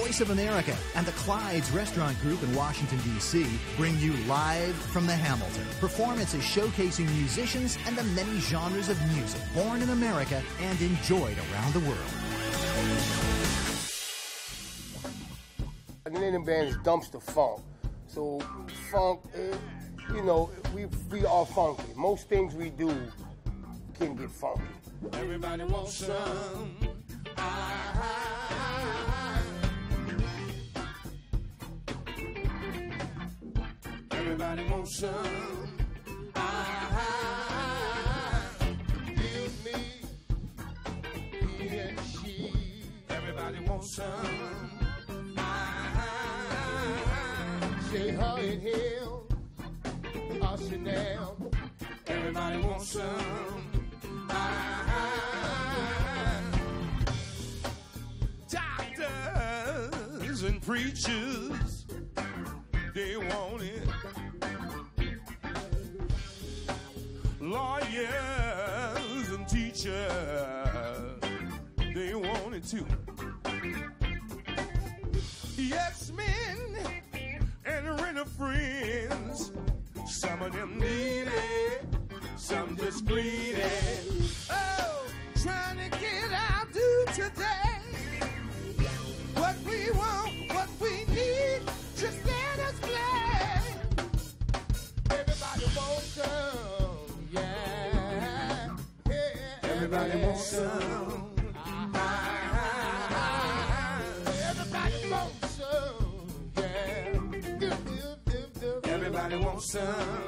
Voice of America and the Clyde's Restaurant Group in Washington, D.C. bring you Live from the Hamilton. Performances showcasing musicians and the many genres of music born in America and enjoyed around the world. The name of the band is Dumpstaphunk. So funk, you know, we are funky. Most things we do can get funky. Everybody wants some. Everybody wants some. You, me, he and she. Everybody wants some. Say her and him, us and them. Everybody wants some. Doctors and preachers, they want it. Lawyers and teachers, they want it too. Yes, men and renter friends, some of them need it, some just bleed it. Oh, trying to get out due today. What we want, what we need, just let us play. Everybody wants some, yeah. Everybody wants some. Everybody wants some, yeah. Everybody wants some.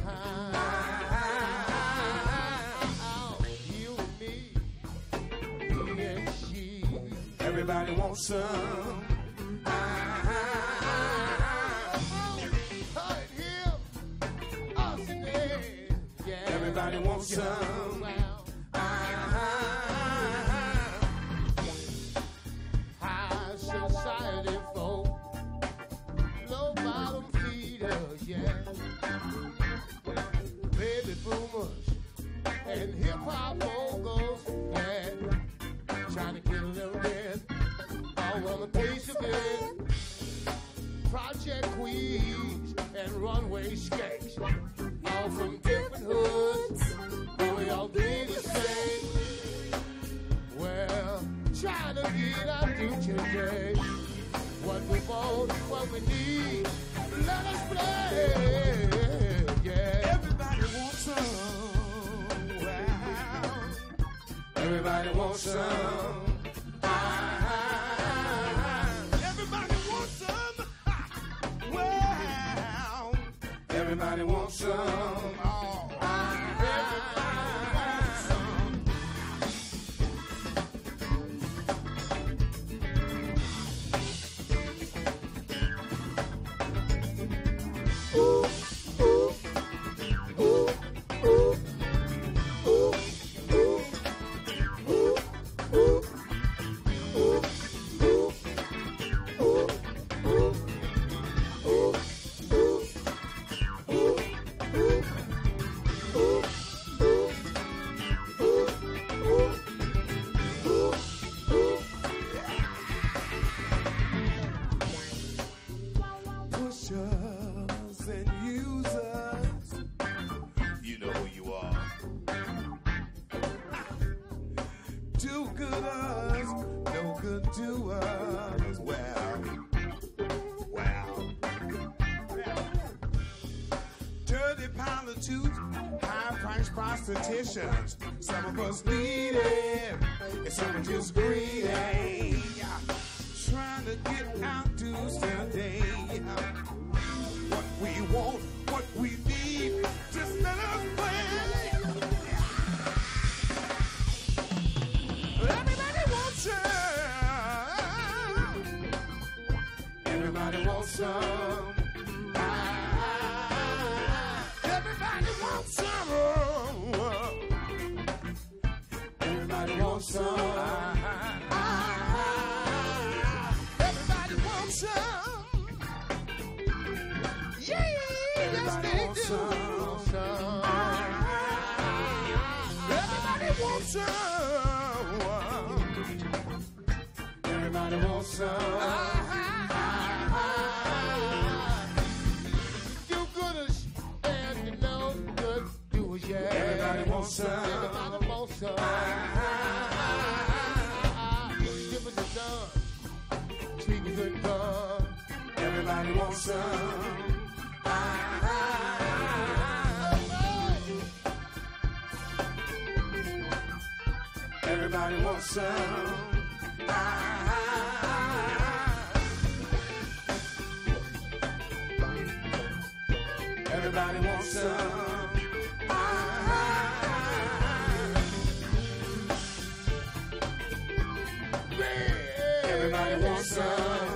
You and me, he and she. Everybody wants some. Everybody wants some. High society folk, low bottom feeders, yeah. Baby boomers and hip hop moguls, yeah. Trying to get a little bit, all on a piece of it. Project queens and runway skates, all from different hoods, but we all did the same. Well, trying to get our future today. What we want, what we need, let us play. Yeah. Everybody wants some. Wow. Everybody wants some. Everybody wants some. Wow. Everybody wants some. Prostitutions, some of us need it, and some are just greedy. Trying to get out dues today. What we want, what we need, just let us play. Everybody wants some. Everybody wants some. Everybody wants some. Everybody wants some. Everybody wants some. Yeah, yes they do. Everybody wants some. Everybody wants some. some. Everybody wants some. Give us a done. Speakers and guns. Everybody wants some. Everybody wants some. Everybody wants some. Everybody wants some.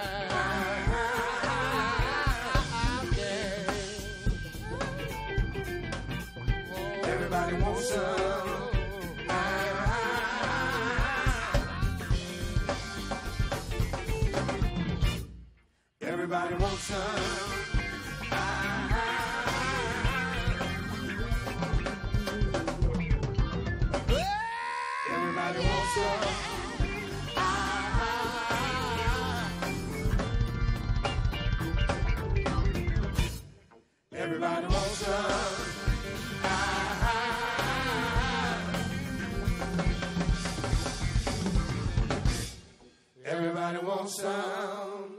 Everybody wants some. Everybody wants some. Everybody wants some. Everybody wants some. Everybody wants some.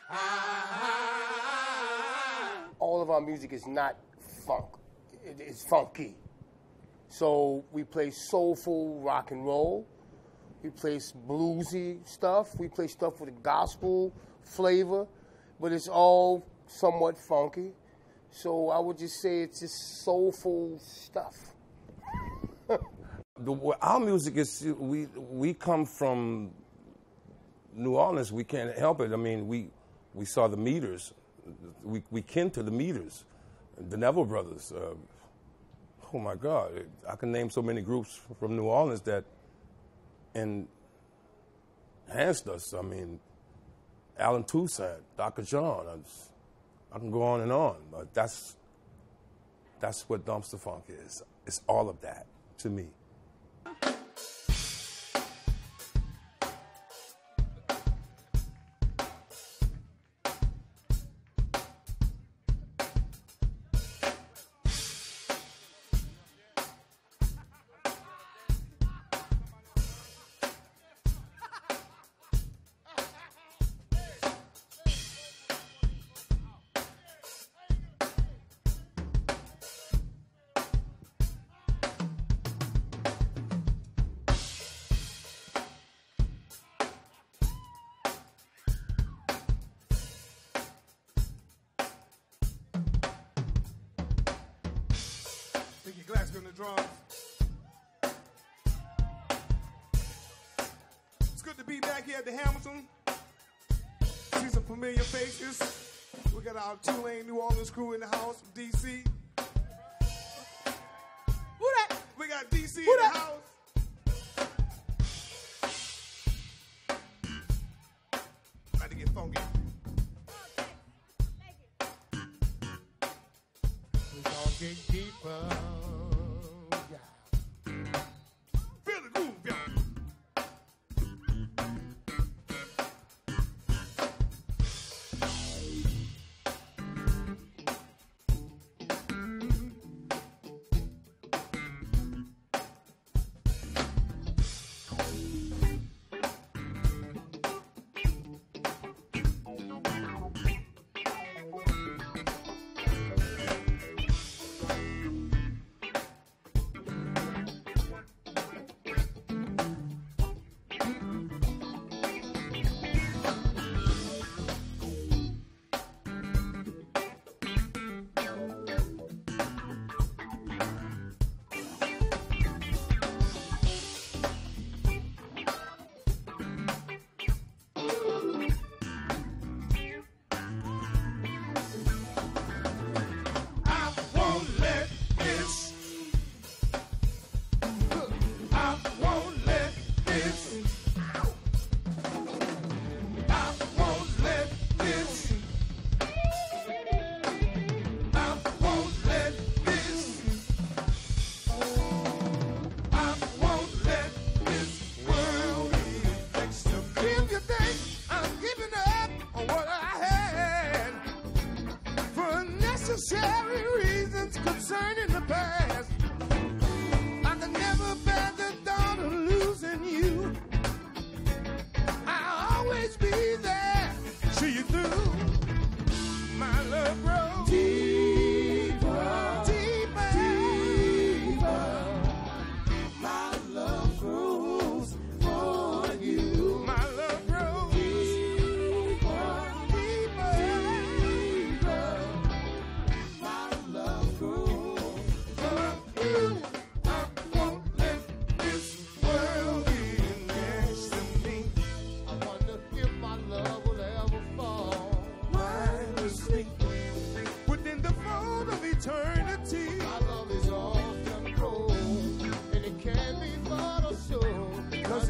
All of our music is not funk. It's funky. So we play soulful rock and roll. We play bluesy stuff. We play stuff with a gospel flavor, but it's all somewhat funky. So I would just say it's just soulful stuff. Our music is, we come from New Orleans. We can't help it. I mean, we saw the Meters. We kin to the Meters, the Neville brothers. Oh my God, I can name so many groups from New Orleans that enhanced us. I mean, Alan Toussaint, Dr. John. I can go on and on, but that's what Dumpstaphunk is. It's all of that to me. Nicky Glaspie on the drums. It's good to be back here at the Hamilton. See some familiar faces. We got our Tulane, New Orleans crew in the house from D.C. Who that? We got D.C. in the house. About to get funky. We gon' get deeper. Yeah. Feel the groove, y'all.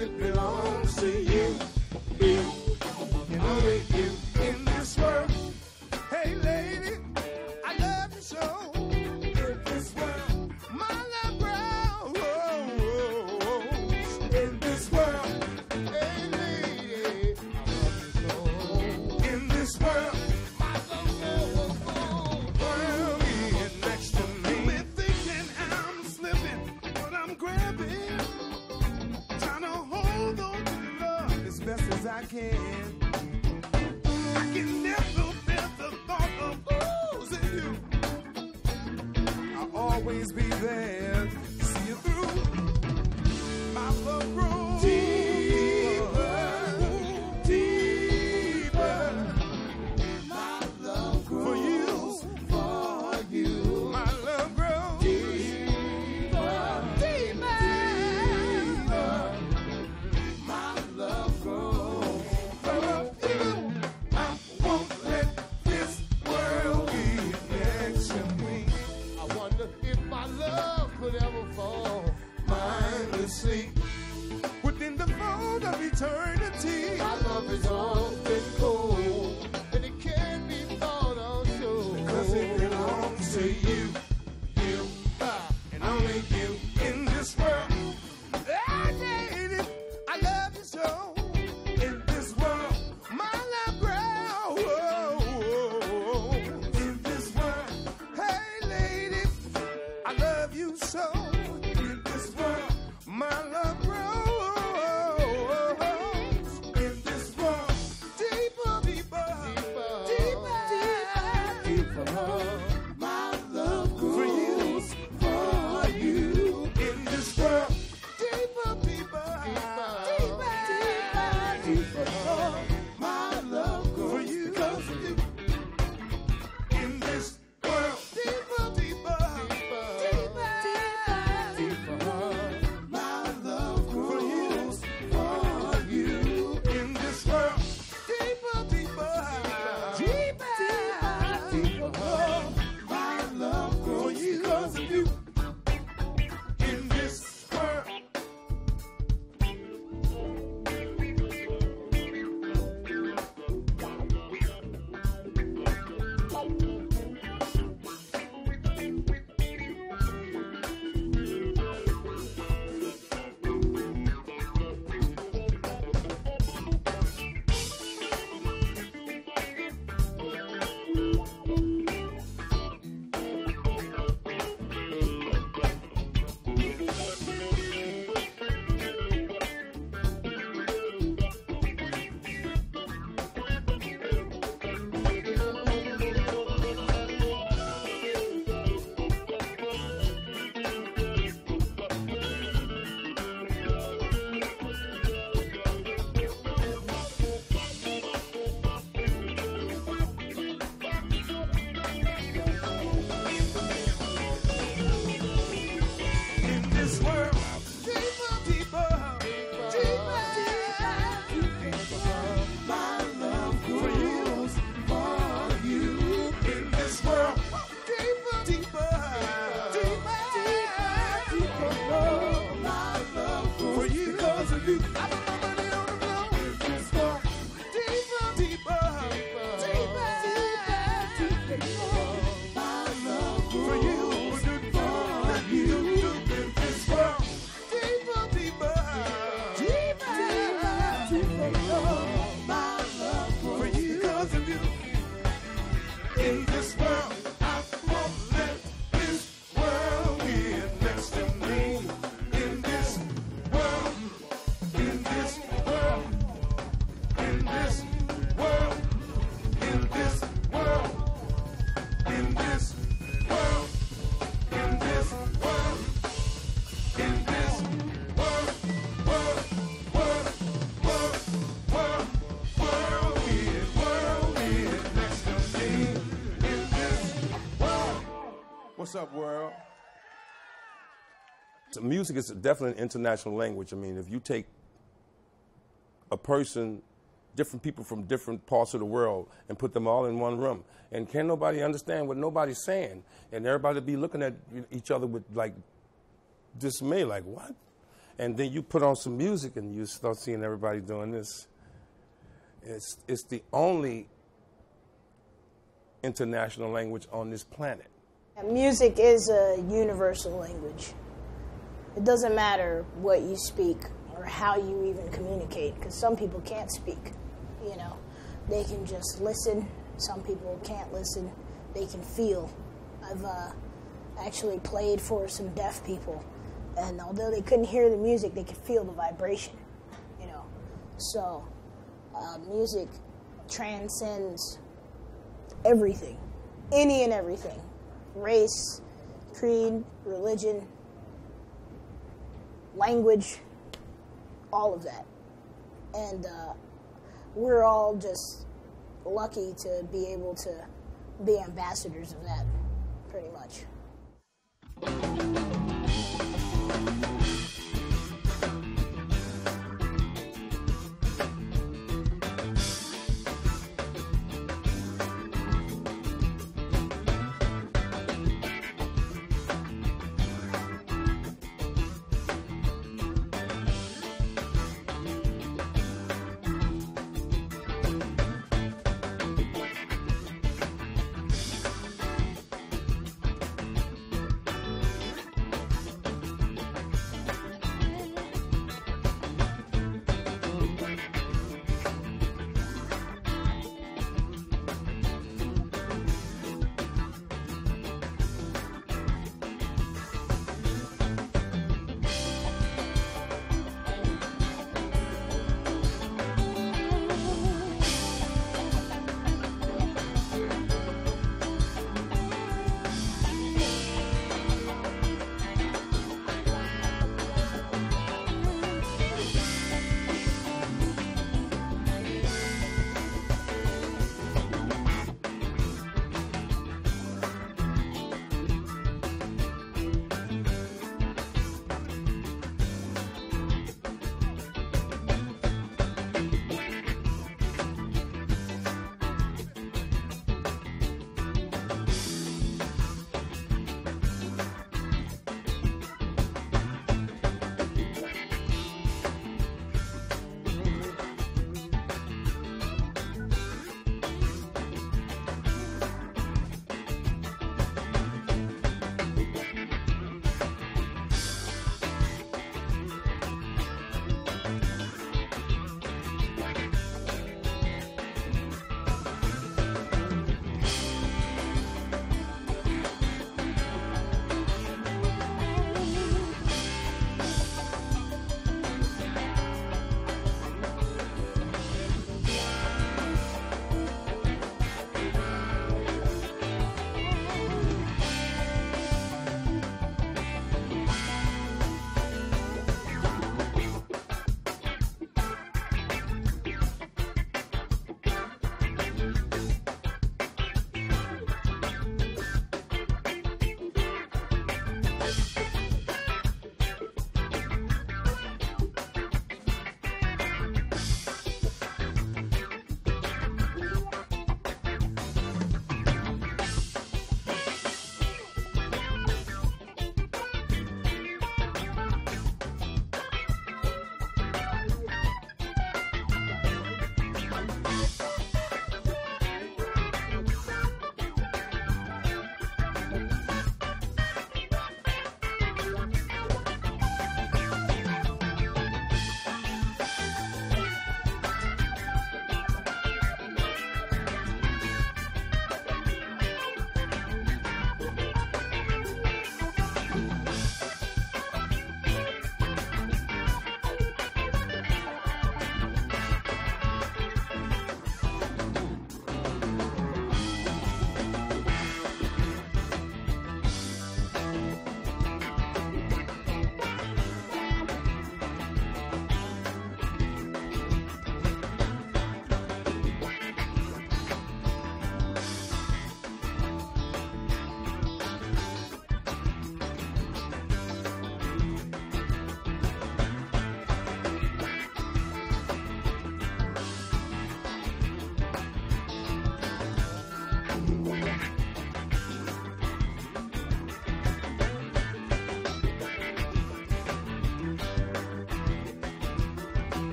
it belongs to you, and only you in this world. Hey lady, I love you so. In this world, my love grows. In this world, hey lady, I love you so. In this world, my love grows. Girl, get next to me. Been thinking I'm slipping, but I'm grabbing, trying to hold on to your love as best as I can. I can never bear the thought of losing you. I'll always be there to see you through. My love grows deeper, deeper. My love grows for you. My love grows deeper, deeper, deeper. My love grows for you. I won't let this world be next to me. I wonder if my love could ever fall mindlessly within the fold of eternity. My love is often cold, and it can't be thought of so. Because it belongs to you, and only you in this world. Hey, lady, I love you so. In this world, my love grows. In this world, hey lady, I love you so. In this world, my love grows. In this world, deeper, deeper, deeper, deeper, deeper. My love grows for you. In this world, deeper, deeper, deeper, deeper, deeper. My love grows for you because of you. In this world, deeper, deeper, deeper, deeper, deeper. My love grows for you. In this world, deeper, deeper, deeper, deeper. My love grows because of you. In this world. In this world, deeper, deeper, deeper, deeper. My love grows for you. In this world, deeper, deeper, deeper, deeper. My love grows for you because of you. I put my money on the floor. In this world, deeper, deeper, deeper, deeper, deeper. My love grows for you. For you. In this world, deeper, deeper, deeper, deeper. My love for you because of you. In this world, I won't let this world get next to me. In this world, in this world, in this world, in this world, in this world, in this world. In this world, world, world, world, world, world, is next to me. In this world. What's up, world? So music is definitely an international language. I mean, if you take a person, different people from different parts of the world, and put them all in one room, and can nobody understand what nobody's saying, and everybody be looking at each other with like dismay, like what? And then you put on some music and you start seeing everybody doing this. It's the only international language on this planet. Music is a universal language. It doesn't matter what you speak or how you even communicate, because some people can't speak, you know. They can just listen. Some people can't listen. They can feel. I've actually played for some deaf people, and although they couldn't hear the music, they could feel the vibration, you know. So music transcends everything, any and everything, race, creed, religion, language, all of that. And we're all just lucky to be able to be ambassadors of that, pretty much.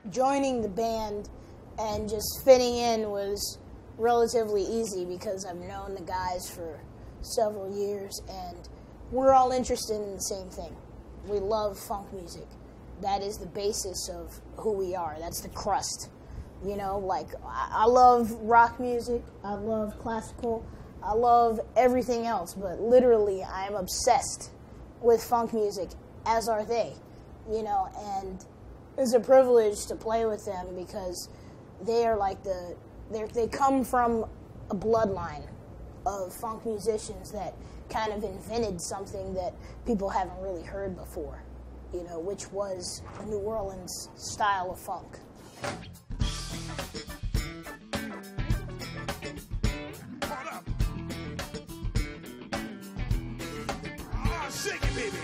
joining the band and just fitting in was relatively easy because I've known the guys for several years, and we're all interested in the same thing. We love funk music. That is the basis of who we are. That's the crust. You know, like, I love rock music. I love classical. I love everything else, but literally I am obsessed with funk music, as are they. You know, and it's a privilege to play with them because they are like they come from a bloodline of funk musicians that kind of invented something that people haven't really heard before, you know, which was the New Orleans style of funk. Shake it, baby.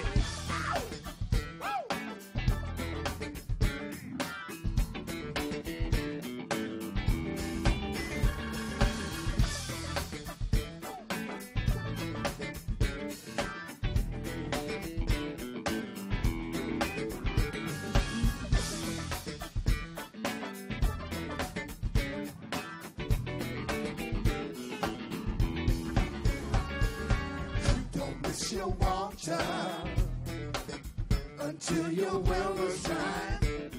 Your water until your well was dry.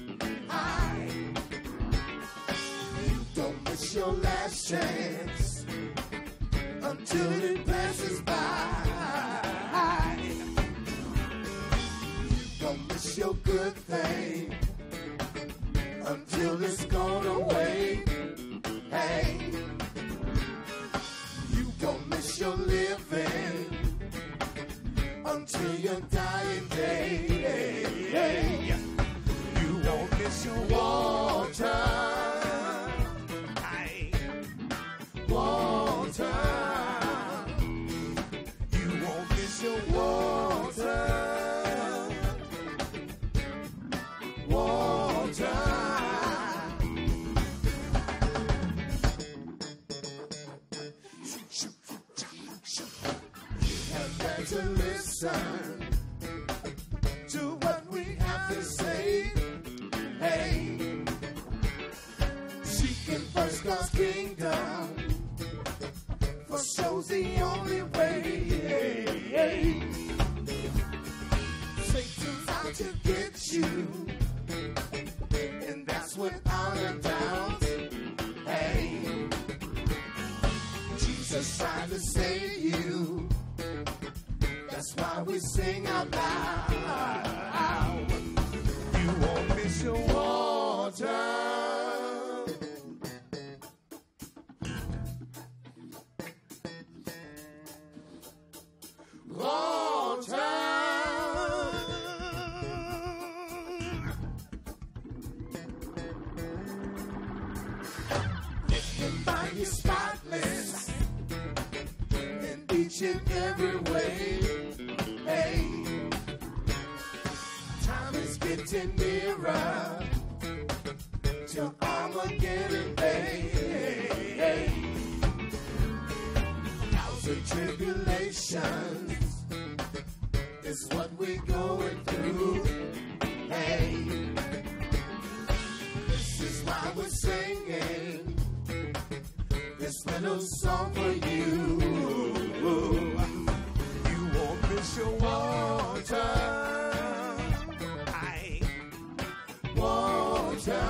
You don't miss your last chance until it passes by. You don't miss your good thing until it's gone away. Hey, you don't miss your living until your dying day. You won't miss your water. Water. You won't miss your water. Water. And to listen to what we have to say. Hey, seeking first God's kingdom for show's the only way. Hey, Satan's out to get you, and that's without a doubt. Hey, Jesus tried to save you. That's why we sing out loud. You won't miss your water. Water. If you find you spotless in each and every way. Hey, time is getting nearer till Armageddon Day. Hey, trials and tribulations is what we're going through. Hey, this is why we're singing this little song for you. Miss your water. Water.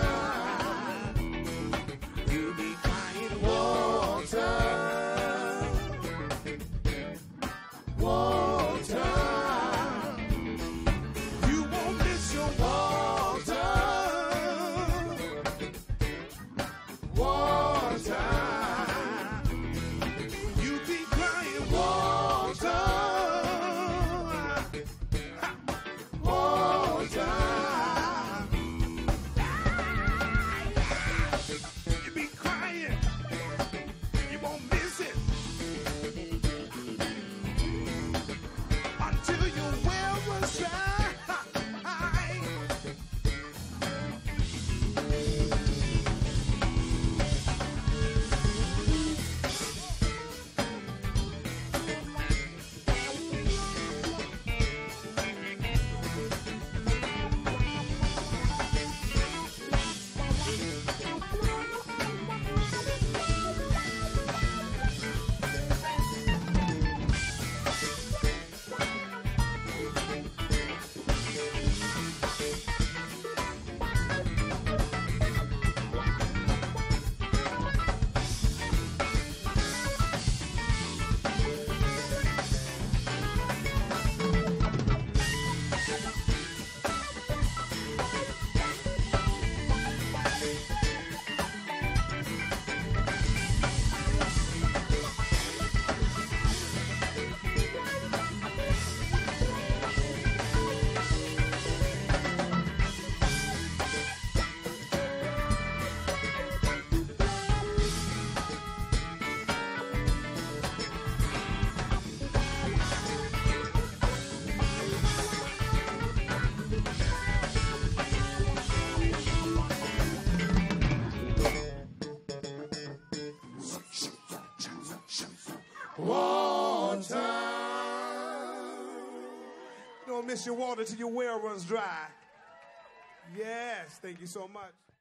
You be crying water. Water. You won't miss your water. Water. You be crying water. water. You don't miss your water till your well runs dry. Yes, thank you so much.